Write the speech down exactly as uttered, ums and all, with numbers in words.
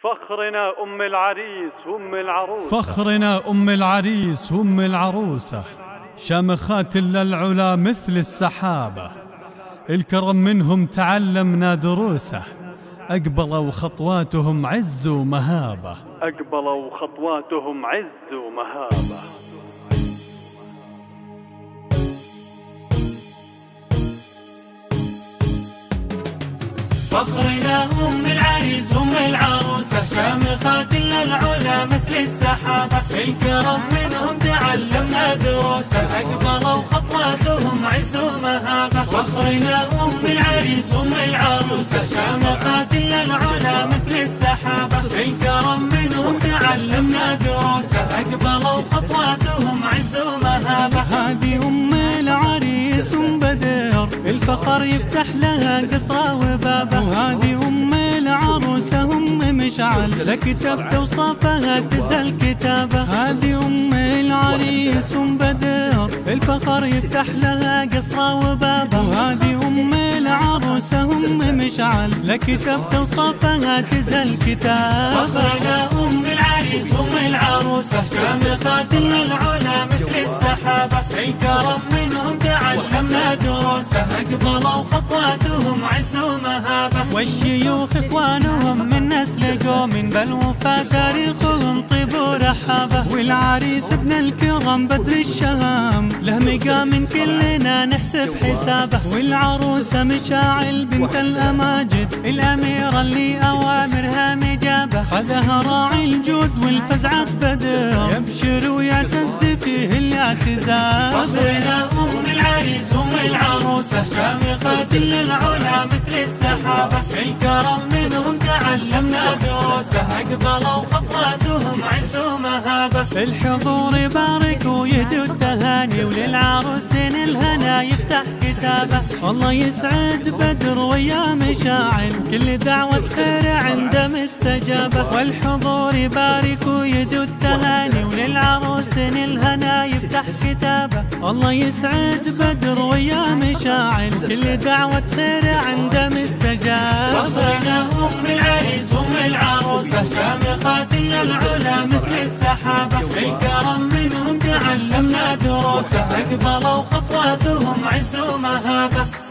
فخرنا أم العريس وأم العروسة، فخرنا أم العريس وأم العروسة، شامخات للعلا مثل السحابة، الكرم منهم تعلمنا دروسه، أقبلوا خطواتهم عز ومهابة، أقبلوا خطواتهم عز ومهابة. فخرنا أم العريس وأم العروسة، شامخات للعلا مثل السحابة، الكرم منهم تعلمنا دروسه، أقبلوا خطواتهم عز ومهابة. فخرنا أم العريس وأم العروسة، شامخات للعلا مثل السحابة، الكرم منهم تعلمنا دروسه، أقبلوا خطواتهم عز ومهابة. هذه أم العريس أم بدر، الفخر يفتح لها قصرة وبابه، وهذه أم العروسة أم مشعل، لكتبت وصفها تزل كتابه. هذه أم العريس أم بدر، الفخر يفتح لها قصرة وبابه، وهذه أم العروسة أم مشعل، لكتبت وصفها تزل كتابه. فخرنا أم العريس وأم العروسة، شامخات للعلا مثل السحابة، الكرم منهم تعلمنا دروسه، أقبلوا خطواتهم عز ومهابة. والشيوخ إخوانهم من نسل قوم، بل وفى تاريخهم طيب ورحابة. والعريس ابن الكرم بدر الشهام، له مقام كلنا نحسب حسابه. والعروسة مشاعل بنت الأماجد، الأميرة اللي أوامرها مجابة، خذها راعي الجود والفزعة بدر، يبشر ويعتز فيه الاعتزاز. فخرنا أم العريس وأم العروسة، شامخات للعلا مثل السحابة، الكرم منهم تعلمنا دروسه، أقبلوا خطواتهم عز ومهابة. الحضور يبارك ويهدوا التهاني، وللعروسين الهنا يفتح كتابه. الله يسعد بدر ويا مشاعل، كل دعوة خير عنده مستجابة. والحضور يبارك ويهدوا التهاني، وللعروسين الهنا يفتح كتابه. الله يسعد بدر ويا مشاعل، كل دعوة خير عنده مستجابة. فخرنا أم العريس وأم العروسة، شامخات للعلا مثل السحابة، الكرم منهم تعلمنا دروسه، أقبلوا خطواتهم عز ومهابة.